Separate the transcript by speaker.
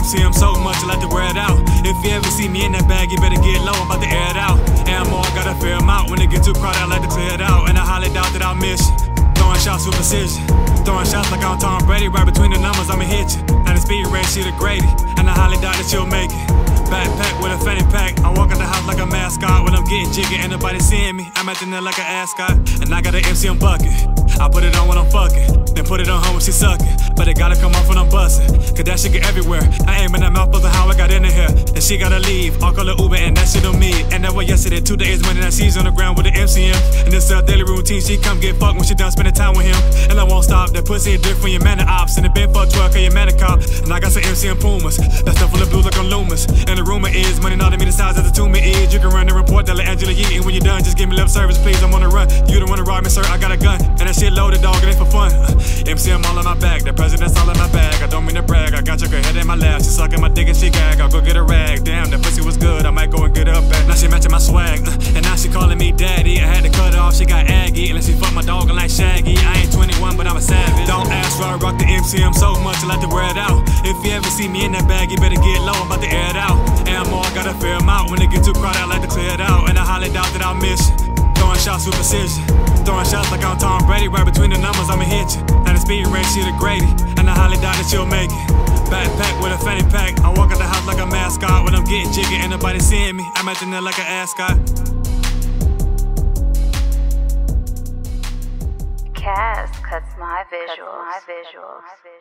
Speaker 1: MCM so much, I like to wear it out. If you ever see me in that bag, you better get low, I'm about to air it out. And more, gotta fair them out. When it get too crowded, I like to clear it out. And I highly doubt that I'll miss you. Throwing shots with precision. Throwing shots like I'm Tom Brady. Right between the numbers, I'ma hit you. And the speed race, she the Grady. And I highly doubt that you'll make it. Backpack with a fanny pack. I walk out the house like a mascot. When I'm getting jiggy, ain't nobody seeing me. I'm acting there like an ascot. And I got an MCM bucket. I put it on when I'm fucking. Then put it on her when she sucking. But it gotta come off when I'm busting. Cause that shit get everywhere. I aim in that mouth of how I got into here. Then she gotta leave. I'll call her Uber and that shit on me. And that was yesterday, 2 days when that she's on the ground with the MCM. And this her daily routine. She come get fucked when she done spending time with him. And I won't stop. That pussy is different, your man ops. And the been fuck 12, cause your man a cop. And I got some MCM Pumas. That stuff full of blues like I'm Loomis. And the rumor is money not to me the size of the tumor is. You can run the report that like Angela Yee. And when you're done, just give me lip service, please. I'm on the run. You don't wanna rob me, sir. I got a gun. And that shit loaded, dog. It ain't for fun. MCM all in my back. The president's all in my bag. I don't mean to brag. I got your girl head in my lap. She sucking my dick and she gag. I'll go get a rag. Damn, that pussy was good. I might go and get her back. Now she matching my swag. And now she calling me daddy. I had to cut her off. She got Aggie. Unless she fuck my dog and like Shaggy. I ain't 21, but I'm a savage. Don't ask why I rock the MCM so much. I like to wear it out. If you ever see me in that bag, you better get low. I'm about to air it out. And more, I gotta fair them out. When it get too crowded, I like to clear it out. And I highly doubt that I'll miss you. Throwing shots with precision. Throwing shots like I'm Tom Brady. Right between the numbers, I'ma hit you. And the speed race, she the Grady. And I highly doubt that you'll make it. Backpack with a fanny pack. I walk out the house like a mascot. When I'm getting jiggy, ain't nobody seeing me. I'm acting there like an ascot.
Speaker 2: Cass cuts my visuals.